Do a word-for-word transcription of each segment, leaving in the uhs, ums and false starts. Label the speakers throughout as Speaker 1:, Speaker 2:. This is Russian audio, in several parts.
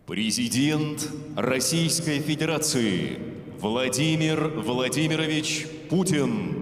Speaker 1: Президент Российской Федерации Владимир Владимирович Путин.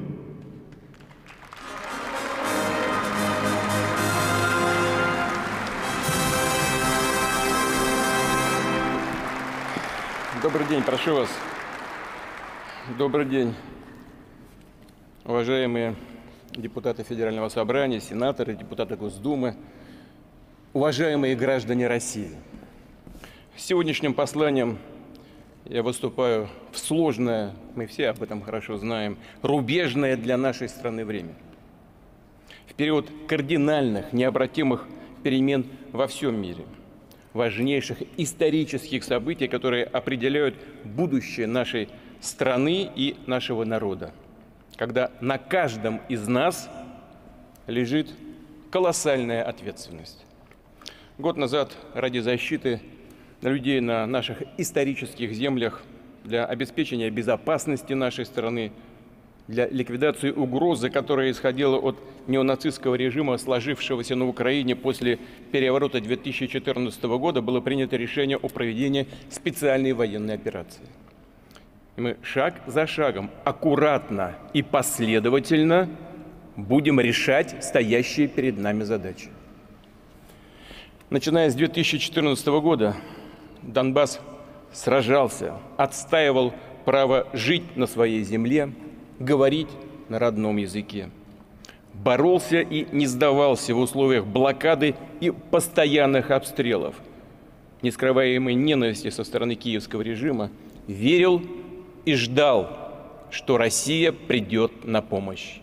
Speaker 2: Добрый день, прошу вас. Добрый день, уважаемые депутаты Федерального собрания, сенаторы, депутаты Госдумы, уважаемые граждане России. С сегодняшним посланием я выступаю в сложное, мы все об этом хорошо знаем, рубежное для нашей страны время. В период кардинальных, необратимых перемен во всем мире, важнейших исторических событий, которые определяют будущее нашей страны и нашего народа, когда на каждом из нас лежит колоссальная ответственность. Год назад ради защиты людей на наших исторических землях, для обеспечения безопасности нашей страны, для ликвидации угрозы, которая исходила от неонацистского режима, сложившегося на Украине после переворота две тысячи четырнадцатого года, было принято решение о проведении специальной военной операции. И мы шаг за шагом, аккуратно и последовательно будем решать стоящие перед нами задачи. Начиная с две тысячи четырнадцатого года Донбасс сражался, отстаивал право жить на своей земле, говорить на родном языке. Боролся и не сдавался в условиях блокады и постоянных обстрелов, нескрываемой ненависти со стороны киевского режима, верил и ждал, что Россия придет на помощь.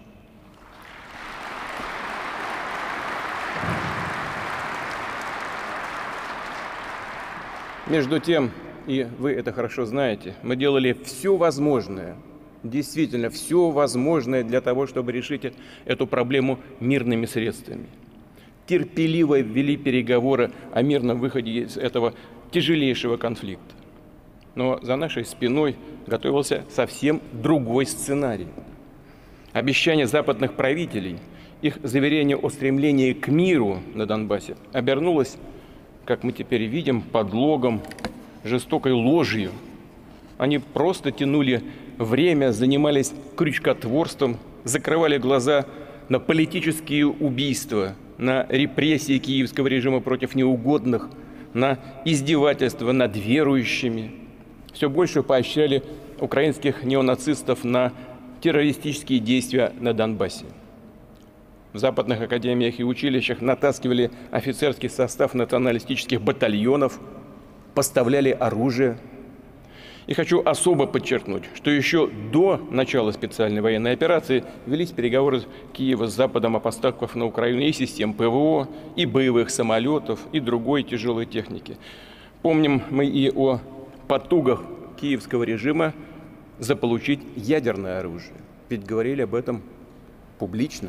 Speaker 2: Между тем, и вы это хорошо знаете, мы делали все возможное, действительно все возможное для того, чтобы решить эту проблему мирными средствами. Терпеливо вели переговоры о мирном выходе из этого тяжелейшего конфликта. Но за нашей спиной готовился совсем другой сценарий. Обещания западных правителей, их заверение о стремлении к миру на Донбассе обернулось, как мы теперь видим, подлогом, жестокой ложью. Они просто тянули время, занимались крючкотворством, закрывали глаза на политические убийства, на репрессии киевского режима против неугодных, на издевательства над верующими. Все больше поощряли украинских неонацистов на террористические действия на Донбассе. В западных академиях и училищах натаскивали офицерский состав националистических батальонов, поставляли оружие. И хочу особо подчеркнуть, что еще до начала специальной военной операции велись переговоры Киева с Западом о поставках на Украину и систем ПВО, и боевых самолетов, и другой тяжелой техники. Помним мы и о потугах киевского режима заполучить ядерное оружие. Ведь говорили об этом публично.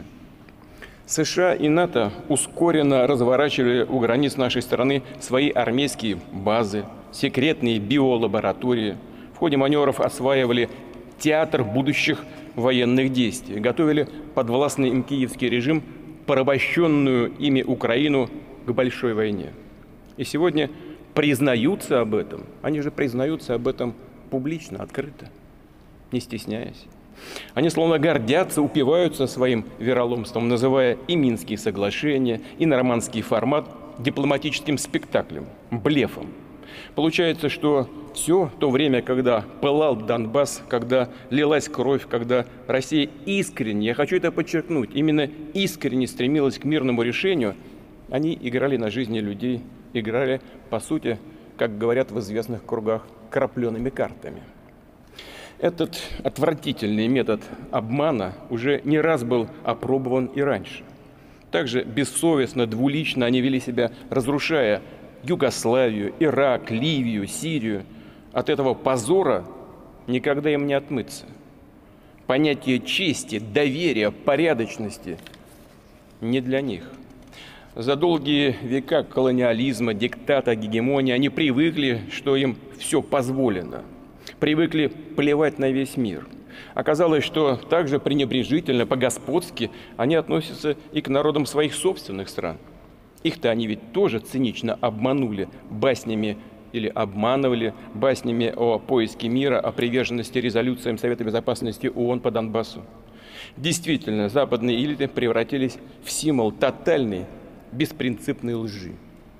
Speaker 2: США и НАТО ускоренно разворачивали у границ нашей страны свои армейские базы, секретные биолаборатории. В ходе маневров осваивали театр будущих военных действий, готовили подвластный им киевский режим, порабощенную ими Украину, к большой войне. И сегодня признаются об этом, они же признаются об этом публично, открыто, не стесняясь. Они словно гордятся, упиваются своим вероломством, называя и Минские соглашения, и нормандский формат дипломатическим спектаклем, блефом. Получается, что все то время, когда пылал Донбасс, когда лилась кровь, когда Россия искренне, я хочу это подчеркнуть, именно искренне стремилась к мирному решению, они играли на жизни людей, играли, по сути, как говорят в известных кругах, крапленными картами. Этот отвратительный метод обмана уже не раз был опробован и раньше. Также бессовестно, двулично они вели себя, разрушая Югославию, Ирак, Ливию, Сирию. От этого позора никогда им не отмыться. Понятие чести, доверия, порядочности не для них. За долгие века колониализма, диктата, гегемонии они привыкли, что им все позволено. Привыкли плевать на весь мир. Оказалось, что также пренебрежительно, по-господски они относятся и к народам своих собственных стран. Их-то они ведь тоже цинично обманули баснями или обманывали баснями о поиске мира, о приверженности резолюциям Совета Безопасности ООН по Донбассу. Действительно, западные элиты превратились в символ тотальной, беспринципной лжи.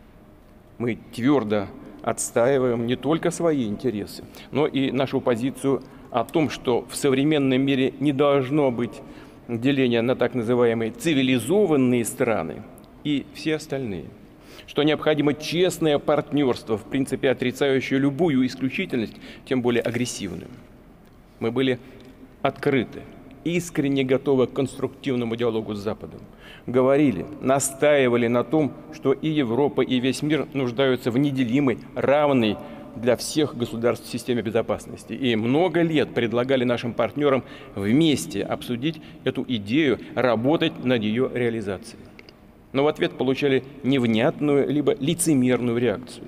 Speaker 2: Мы твердо отстаиваем не только свои интересы, но и нашу позицию о том, что в современном мире не должно быть деления на так называемые цивилизованные страны и все остальные, что необходимо честное партнерство, в принципе отрицающее любую исключительность, тем более агрессивную. Мы были открыты, искренне готовы к конструктивному диалогу с Западом. Говорили, настаивали на том, что и Европа, и весь мир нуждаются в неделимой, равной для всех государств системе безопасности. И много лет предлагали нашим партнерам вместе обсудить эту идею, работать над ее реализацией. Но в ответ получали невнятную, либо лицемерную реакцию.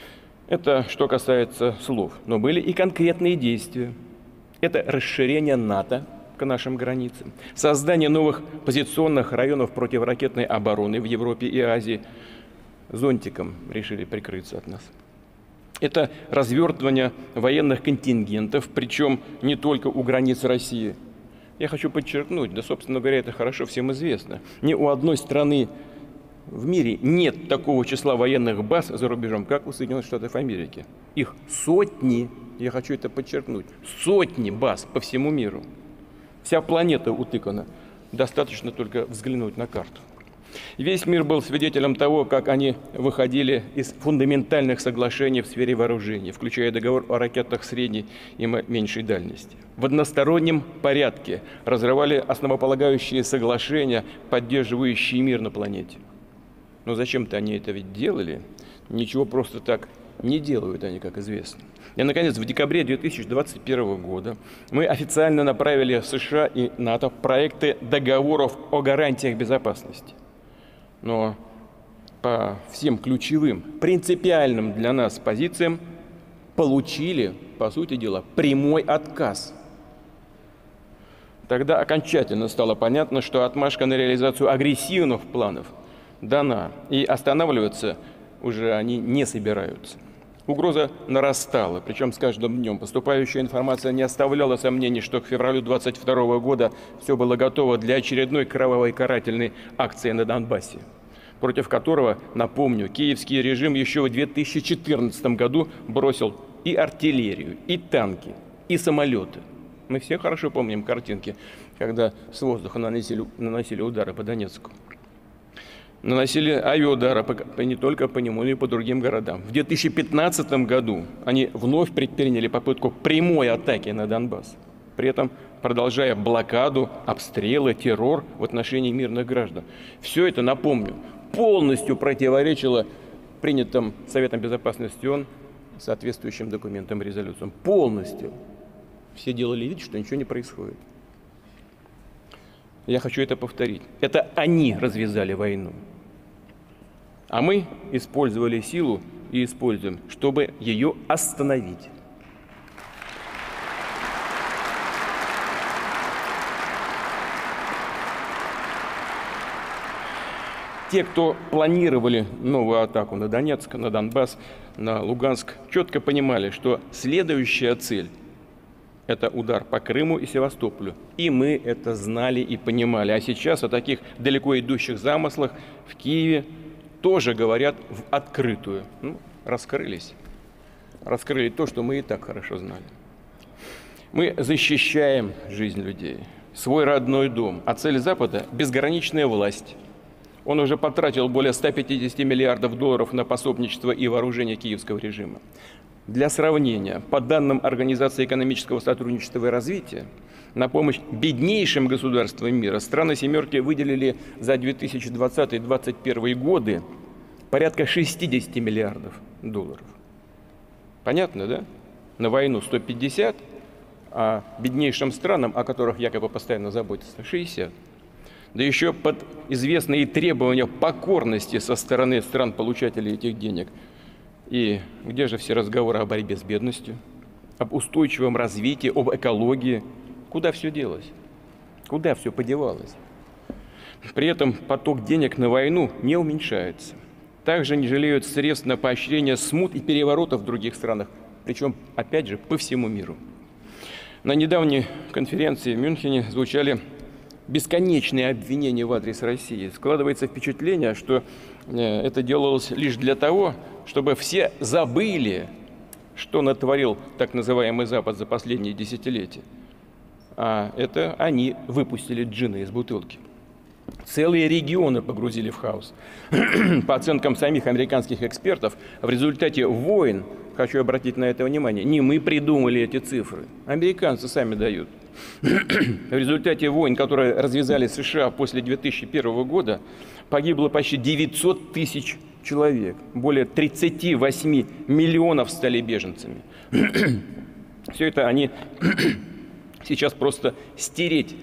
Speaker 2: Это что касается слов. Но были и конкретные действия. Это расширение НАТО к нашим границам, создание новых позиционных районов противоракетной обороны в Европе и Азии. Зонтиком решили прикрыться от нас. Это развертывание военных контингентов, причем не только у границ России. Я хочу подчеркнуть, да, собственно говоря, это хорошо всем известно. Ни у одной страны в мире нет такого числа военных баз за рубежом, как у Соединенных Штатов Америки. Их сотни, я хочу это подчеркнуть, сотни баз по всему миру. Вся планета утыкана. Достаточно только взглянуть на карту. Весь мир был свидетелем того, как они выходили из фундаментальных соглашений в сфере вооружений, включая договор о ракетах средней и меньшей дальности. В одностороннем порядке разрывали основополагающие соглашения, поддерживающие мир на планете. Но зачем-то они это ведь делали. Ничего просто так не делают они, как известно. И, наконец, в декабре две тысячи двадцать первого года мы официально направили в США и НАТО проекты договоров о гарантиях безопасности. Но по всем ключевым, принципиальным для нас позициям получили, по сути дела, прямой отказ. Тогда окончательно стало понятно, что отмашка на реализацию агрессивных планов дана, и останавливаться уже они не собираются. Угроза нарастала, причем с каждым днем. Поступающая информация не оставляла сомнений, что к февралю двадцать второго года все было готово для очередной кровавой карательной акции на Донбассе, против которого, напомню, киевский режим еще в две тысячи четырнадцатом году бросил и артиллерию, и танки, и самолеты. Мы все хорошо помним картинки, когда с воздуха наносили, наносили удары по Донецку. Наносили авиаудары по, не только по нему, но и по другим городам. В две тысячи пятнадцатом году они вновь предприняли попытку прямой атаки на Донбасс, при этом продолжая блокаду, обстрелы, террор в отношении мирных граждан. Все это, напомню, полностью противоречило принятым Советом Безопасности ООН соответствующим документам и резолюциям. Полностью. Все делали вид, что ничего не происходит. Я хочу это повторить. Это они развязали войну. А мы использовали силу и используем, чтобы ее остановить. Те, кто планировали новую атаку на Донецк, на Донбасс, на Луганск, четко понимали, что следующая цель – это удар по Крыму и Севастополю. И мы это знали и понимали. А сейчас о таких далеко идущих замыслах в Киеве тоже говорят в открытую. Ну, раскрылись. Раскрыли то, что мы и так хорошо знали. Мы защищаем жизнь людей, свой родной дом. А цель Запада – безграничная власть. Он уже потратил более ста пятидесяти миллиардов долларов на пособничество и вооружение киевского режима. Для сравнения, по данным Организации экономического сотрудничества и развития, на помощь беднейшим государствам мира страны «семерки» выделили за две тысячи двадцатый — две тысячи двадцать первый годы порядка шестидесяти миллиардов долларов. Понятно, да? На войну сто пятьдесят, а беднейшим странам, о которых якобы постоянно заботятся, шестьдесят. Да еще под известные требования покорности со стороны стран-получателей этих денег. И где же все разговоры о борьбе с бедностью, об устойчивом развитии, об экологии? Куда все делось? Куда все подевалось? При этом поток денег на войну не уменьшается. также не жалеют средств на поощрение смут и переворотов в других странах, причем, опять же, по всему миру. На недавней конференции в Мюнхене звучали бесконечные обвинения в адрес России. Складывается впечатление, что это делалось лишь для того, чтобы все забыли, что натворил так называемый Запад за последние десятилетия. А это они выпустили джина из бутылки. Целые регионы погрузили в хаос. По оценкам самих американских экспертов, в результате войн, хочу обратить на это внимание, не мы придумали эти цифры, американцы сами дают. В результате войн, которые развязали США после две тысячи первого года, погибло почти девятьсот тысяч человек. Более тридцати восьми миллионов стали беженцами. Все это они сейчас просто стереть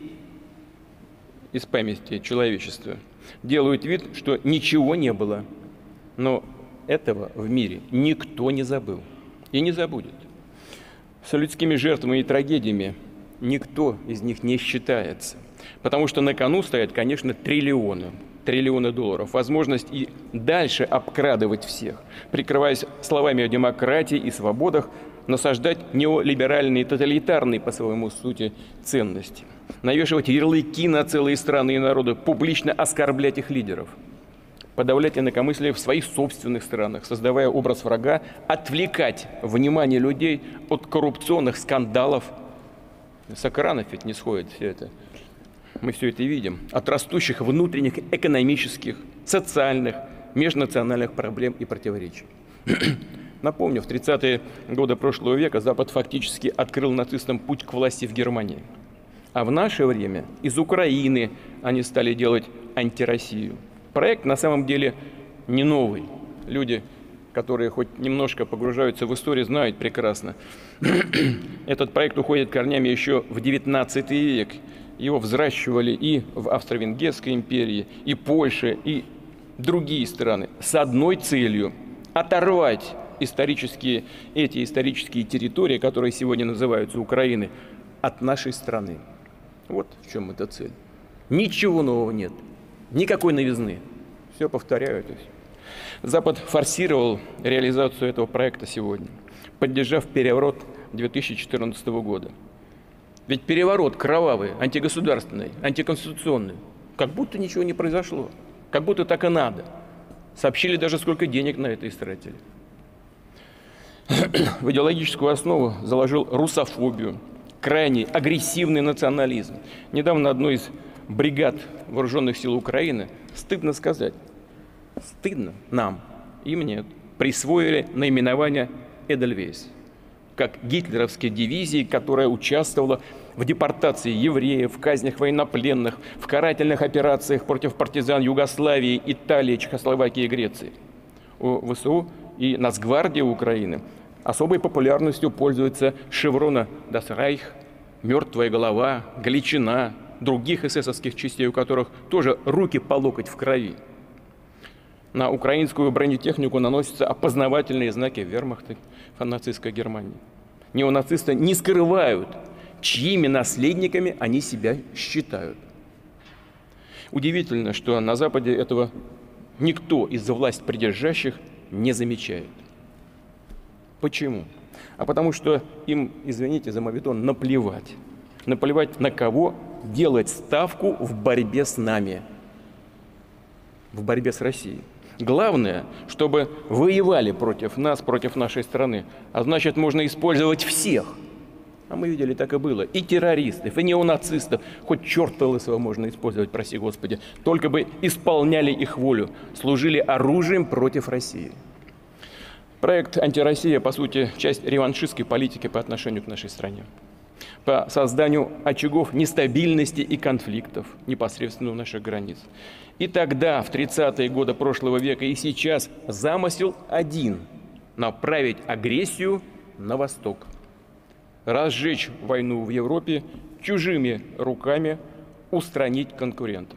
Speaker 2: из памяти человечества. Делают вид, что ничего не было. Но этого в мире никто не забыл и не забудет. С людскими жертвами и трагедиями никто из них не считается. Потому что на кону стоят, конечно, триллионы, триллионы долларов. Возможность и дальше обкрадывать всех, прикрываясь словами о демократии и свободах, насаждать неолиберальные, тоталитарные по своему сути ценности, навешивать ярлыки на целые страны и народы, публично оскорблять их лидеров, подавлять инакомыслие в своих собственных странах, создавая образ врага, отвлекать внимание людей от коррупционных скандалов. С экранов ведь не сходит все это. Мы все это видим. От растущих внутренних экономических, социальных, межнациональных проблем и противоречий. Напомню, в тридцатые годы прошлого века Запад фактически открыл нацистам путь к власти в Германии. А в наше время из Украины они стали делать антироссию. Проект на самом деле не новый. Люди, которые хоть немножко погружаются в историю, знают прекрасно. Этот проект уходит корнями еще в девятнадцатый век. Его взращивали и в Австро-Венгерской империи, и Польше, и другие страны с одной целью – оторвать исторические, эти исторические территории, которые сегодня называются Украиной, от нашей страны. Вот в чем эта цель. Ничего нового нет, никакой новизны. Все повторяю это. Запад форсировал реализацию этого проекта сегодня, поддержав переворот две тысячи четырнадцатого года. Ведь переворот кровавый, антигосударственный, антиконституционный, как будто ничего не произошло, как будто так и надо. Сообщили даже, сколько денег на это истратили. В идеологическую основу заложил русофобию, крайний агрессивный национализм. Недавно одной из бригад вооруженных сил Украины, стыдно сказать, стыдно нам и мне, присвоили наименование «Эдельвейс», как гитлеровской дивизии, которая участвовала в депортации евреев, в казнях военнопленных, в карательных операциях против партизан Югославии, Италии, Чехословакии и Греции. У ВСУ и Нацгвардии Украины особой популярностью пользуются шеврона «Das Reich», «Мертвая голова», «Галичина», других эсэсовских частей, у которых тоже руки по локоть в крови. На украинскую бронетехнику наносятся опознавательные знаки вермахта нацистской Германии. Неонацисты не скрывают, чьими наследниками они себя считают. Удивительно, что на Западе этого никто из власть придержащих не замечает. Почему? А потому что им, извините за моветон, наплевать. Наплевать на кого делать ставку в борьбе с нами, в борьбе с Россией. Главное, чтобы воевали против нас, против нашей страны. А значит, можно использовать всех. А мы видели, так и было. И террористов, и неонацистов. Хоть черта лысого можно использовать, прости Господи. Только бы исполняли их волю, служили оружием против России. Проект «Антироссия», по сути, часть реваншистской политики по отношению к нашей стране. По созданию очагов нестабильности и конфликтов непосредственно у наших границ. И тогда, в тридцатые годы прошлого века, и сейчас замысел один – направить агрессию на восток. Разжечь войну в Европе, чужими руками устранить конкурентов.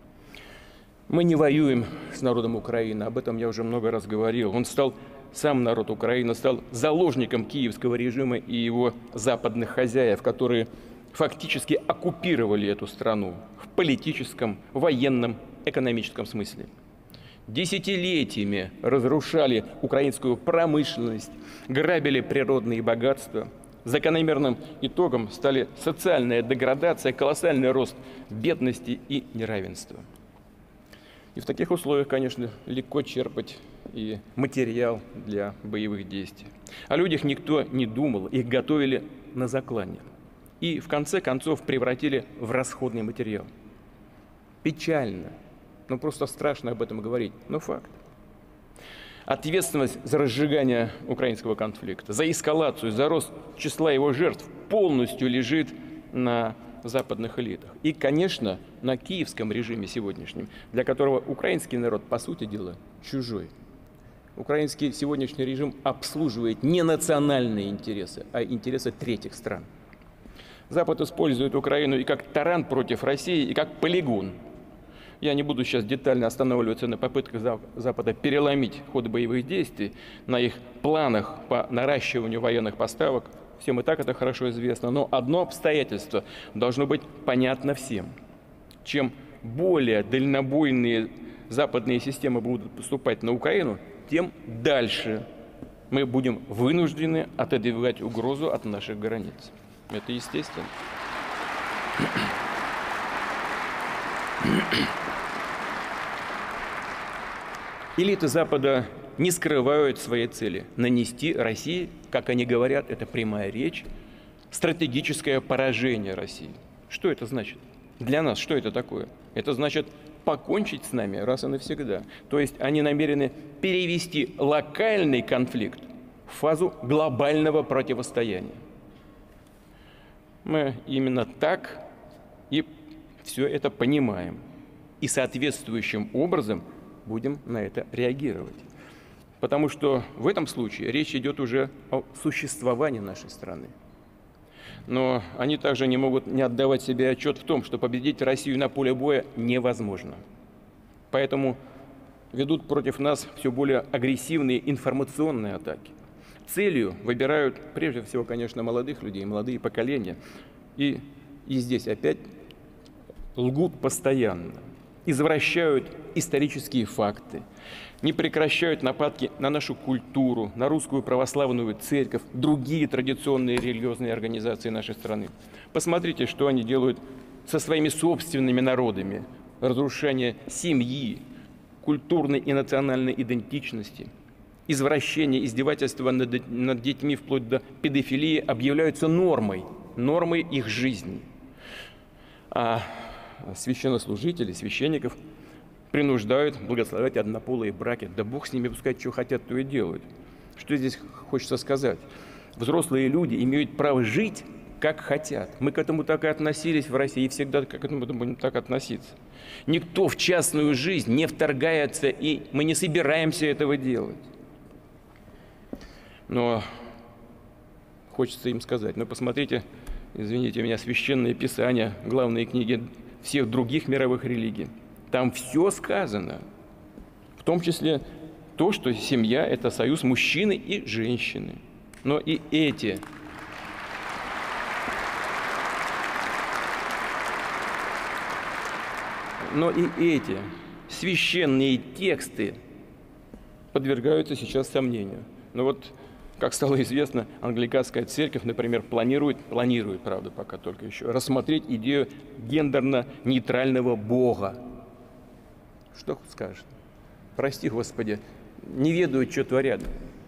Speaker 2: Мы не воюем с народом Украины, об этом я уже много раз говорил. Он стал, сам народ Украины стал заложником киевского режима и его западных хозяев, которые фактически оккупировали эту страну в политическом, военном, экономическом смысле. десятилетиями разрушали украинскую промышленность, грабили природные богатства. Закономерным итогом стали социальная деградация, колоссальный рост бедности и неравенства. И в таких условиях, конечно, легко черпать и материал для боевых действий. О людях никто не думал, их готовили на заклане. И в конце концов превратили в расходный материал. Печально, ну просто страшно об этом говорить, но факт. Ответственность за разжигание украинского конфликта, за эскалацию, за рост числа его жертв полностью лежит на западных элитах. И, конечно, на киевском режиме сегодняшнем, для которого украинский народ, по сути дела, чужой. Украинский сегодняшний режим обслуживает не национальные интересы, а интересы третьих стран. Запад использует Украину и как таран против России, и как полигон. Я не буду сейчас детально останавливаться на попытках Запада переломить ход боевых действий, на их планах по наращиванию военных поставок. Всем и так это хорошо известно. Но одно обстоятельство должно быть понятно всем. Чем более дальнобойные западные системы будут поступать на Украину, тем дальше мы будем вынуждены отодвигать угрозу от наших границ. Это естественно. Элиты Запада не скрывают своей цели – нанести России, как они говорят, это прямая речь, стратегическое поражение России. Что это значит? Для нас что это такое? Это значит покончить с нами раз и навсегда. То есть они намерены перевести локальный конфликт в фазу глобального противостояния. Мы именно так и все это понимаем. И соответствующим образом будем на это реагировать. Потому что в этом случае речь идет уже о существовании нашей страны. Но они также не могут не отдавать себе отчет в том, что победить Россию на поле боя невозможно. Поэтому ведут против нас все более агрессивные информационные атаки. Целью выбирают прежде всего, конечно, молодых людей, молодые поколения. И, и здесь опять лгут постоянно. Извращают исторические факты, не прекращают нападки на нашу культуру, на русскую православную церковь, другие традиционные религиозные организации нашей страны. Посмотрите, что они делают со своими собственными народами. Разрушение семьи, культурной и национальной идентичности, извращение, издевательства над, над детьми вплоть до педофилии объявляются нормой, нормой их жизни. А священнослужителей, священников принуждают благословлять однополые браки. Да Бог с ними, пускай что хотят, то и делают. Что здесь хочется сказать? Взрослые люди имеют право жить, как хотят. Мы к этому так и относились в России, и всегда к этому будем так относиться. Никто в частную жизнь не вторгается, и мы не собираемся этого делать. Но хочется им сказать, ну посмотрите, извините меня, священные писания, главные книги всех других мировых религий. Там все сказано, в том числе то, что семья – это союз мужчины и женщины. Но и эти но и эти священные тексты подвергаются сейчас сомнению. Но вот, как стало известно, англиканская церковь, например, планирует, планирует, правда, пока только еще, рассмотреть идею гендерно-нейтрального Бога. Что скажешь? Прости, Господи, не ведают, что творят.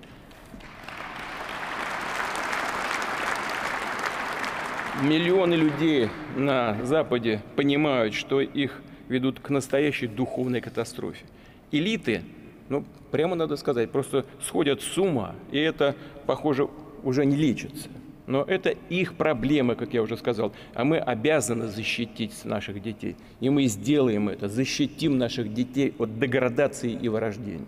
Speaker 2: Миллионы людей на Западе понимают, что их ведут к настоящей духовной катастрофе. Элиты, ну, прямо надо сказать, просто сходят с ума, и это, похоже, уже не лечится. Но это их проблемы, как я уже сказал, а мы обязаны защитить наших детей. И мы сделаем это, защитим наших детей от деградации и вырождения.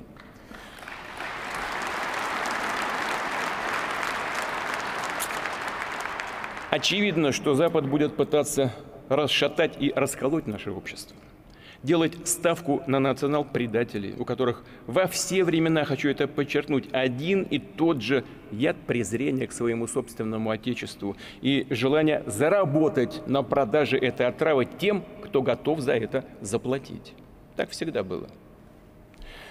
Speaker 2: Очевидно, что Запад будет пытаться расшатать и расколоть наше общество. Делать ставку на национал-предателей, у которых во все времена, хочу это подчеркнуть, один и тот же яд презрения к своему собственному отечеству и желание заработать на продаже этой отравы тем, кто готов за это заплатить. Так всегда было.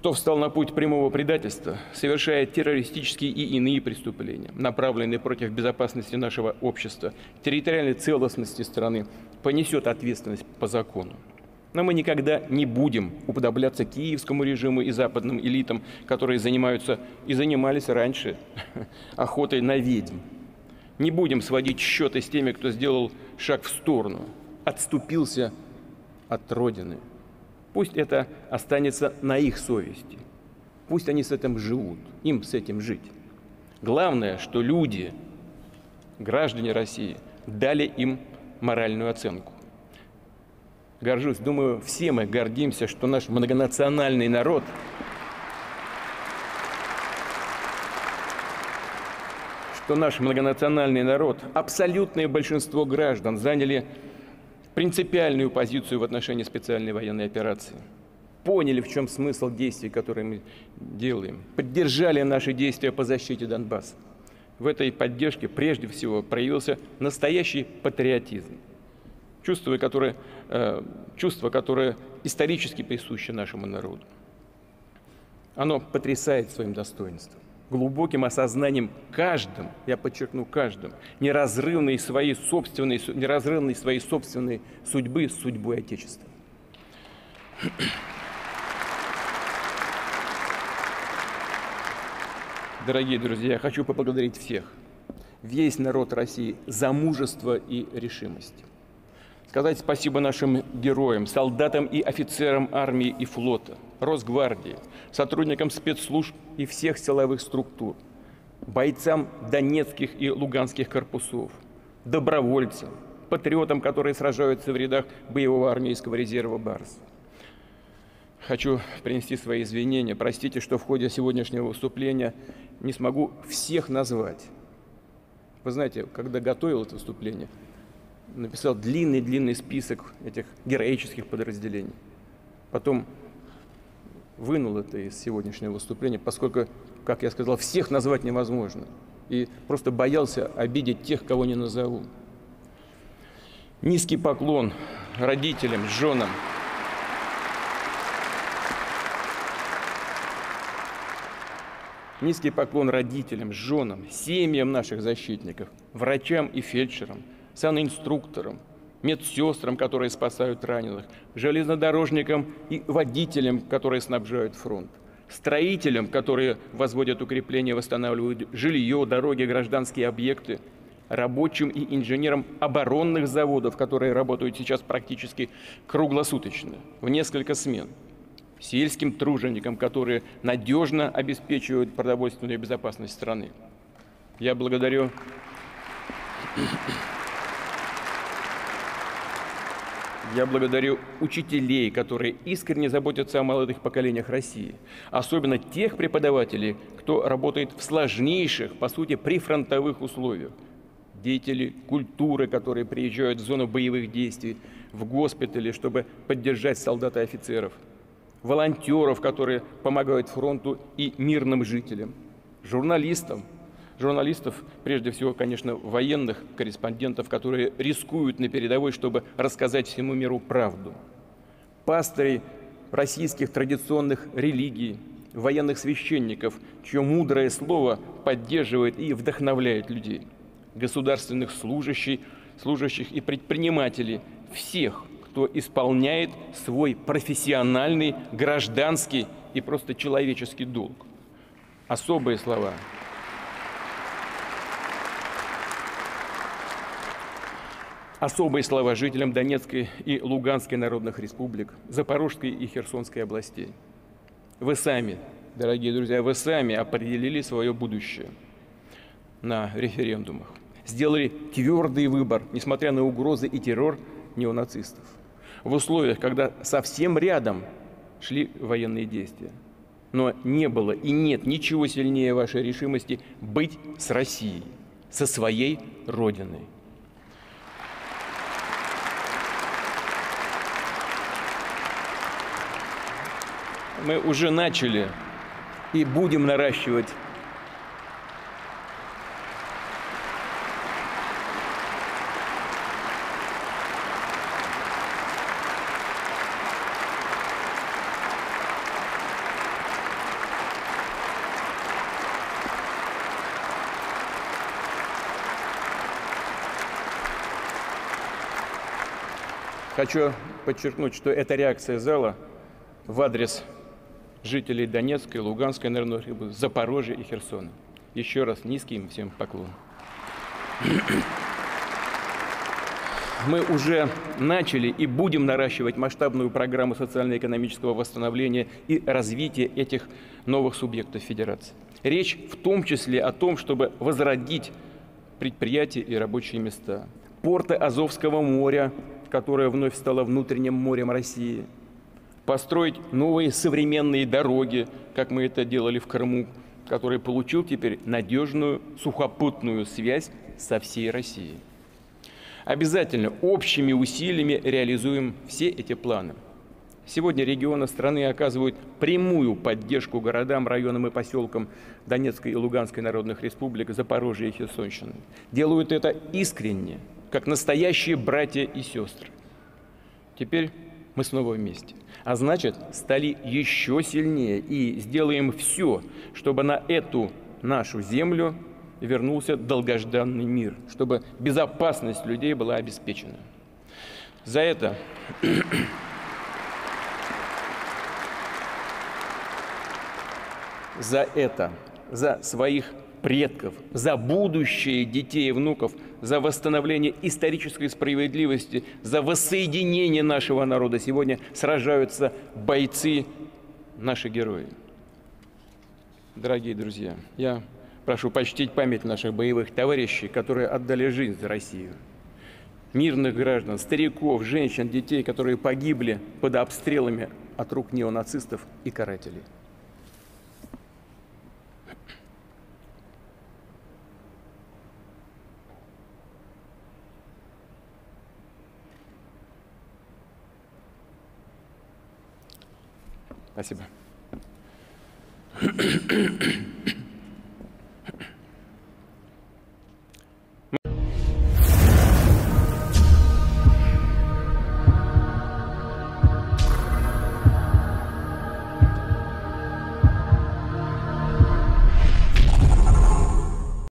Speaker 2: кто встал на путь прямого предательства, совершает террористические и иные преступления, направленные против безопасности нашего общества, территориальной целостности страны, понесет ответственность по закону. Но мы никогда не будем уподобляться киевскому режиму и западным элитам, которые занимаются и занимались раньше охотой на ведьм. Не будем сводить счеты с теми, кто сделал шаг в сторону, отступился от Родины. Пусть это останется на их совести. Пусть они с этим живут, им с этим жить. Главное, что люди, граждане России, дали им моральную оценку. Горжусь, думаю, все мы гордимся, что наш многонациональный народ что наш многонациональный народ, абсолютное большинство граждан заняли принципиальную позицию в отношении специальной военной операции. Поняли, в чем смысл действий, которые мы делаем. Поддержали наши действия по защите Донбасса. В этой поддержке прежде всего проявился настоящий патриотизм. Чувство, которое, э, чувство, которое исторически присуще нашему народу. Оно потрясает своим достоинством, глубоким осознанием каждым, я подчеркну, каждым, неразрывной своей собственной, неразрывной своей собственной судьбы с судьбой Отечества. Дорогие друзья, я хочу поблагодарить всех, весь народ России за мужество и решимость. Сказать спасибо нашим героям, солдатам и офицерам армии и флота, Росгвардии, сотрудникам спецслужб и всех силовых структур, бойцам донецких и луганских корпусов, добровольцам, патриотам, которые сражаются в рядах боевого армейского резерва «Барс». Хочу принести свои извинения. Простите, что в ходе сегодняшнего выступления не смогу всех назвать. Вы знаете, когда готовил это выступление, написал длинный-длинный список этих героических подразделений. Потом вынул это из сегодняшнего выступления, поскольку, как я сказал, всех назвать невозможно. И просто боялся обидеть тех, кого не назову. Низкий поклон родителям, женам. Низкий поклон родителям, женам, семьям наших защитников, врачам и фельдшерам, санинструкторам, медсестрам, которые спасают раненых, железнодорожникам и водителям, которые снабжают фронт, строителям, которые возводят укрепления, восстанавливают жилье, дороги, гражданские объекты, рабочим и инженерам оборонных заводов, которые работают сейчас практически круглосуточно, в несколько смен, сельским труженикам, которые надежно обеспечивают продовольственную безопасность страны. Я благодарю Я благодарю учителей, которые искренне заботятся о молодых поколениях России, особенно тех преподавателей, кто работает в сложнейших, по сути, прифронтовых условиях, деятелей культуры, которые приезжают в зону боевых действий, в госпитали, чтобы поддержать солдат и офицеров, волонтеров, которые помогают фронту и мирным жителям, журналистам, журналистов, прежде всего, конечно, военных корреспондентов, которые рискуют на передовой, чтобы рассказать всему миру правду, пастырей российских традиционных религий, военных священников, чье мудрое слово поддерживает и вдохновляет людей, государственных служащих, служащих и предпринимателей, всех, кто исполняет свой профессиональный, гражданский и просто человеческий долг. Особые слова. Особые слова жителям Донецкой и Луганской народных республик, Запорожской и Херсонской областей. Вы сами, дорогие друзья, вы сами определили свое будущее на референдумах. Сделали твердый выбор, несмотря на угрозы и террор неонацистов. В условиях, когда совсем рядом шли военные действия. Но не было и нет ничего сильнее вашей решимости быть с Россией, со своей Родиной. Мы уже начали и будем наращивать Хочу подчеркнуть, что эта реакция зала в адрес жителей Донецкой, Луганской, наверное, Запорожья и Херсона. Еще раз низкий им всем поклон. Мы уже начали и будем наращивать масштабную программу социально-экономического восстановления и развития этих новых субъектов федерации. Речь в том числе о том, чтобы возродить предприятия и рабочие места. Порты Азовского моря, которое вновь стало внутренним морем России. Построить новые современные дороги, как мы это делали в Крыму, который получил теперь надежную сухопутную связь со всей Россией. Обязательно общими усилиями реализуем все эти планы. Сегодня регионы страны оказывают прямую поддержку городам, районам и поселкам Донецкой и Луганской народных республик, Запорожья и Херсонщины. Делают это искренне, как настоящие братья и сестры. Теперь мы снова вместе. А значит, стали еще сильнее и сделаем все, чтобы на эту нашу землю вернулся долгожданный мир, чтобы безопасность людей была обеспечена. За это за это, за своих предков, за будущее детей и внуков, за восстановление исторической справедливости, за воссоединение нашего народа сегодня сражаются бойцы, наши герои. Дорогие друзья, я прошу почтить память наших боевых товарищей, которые отдали жизнь за Россию. Мирных граждан, стариков, женщин, детей, которые погибли под обстрелами от рук неонацистов и карателей. Спасибо.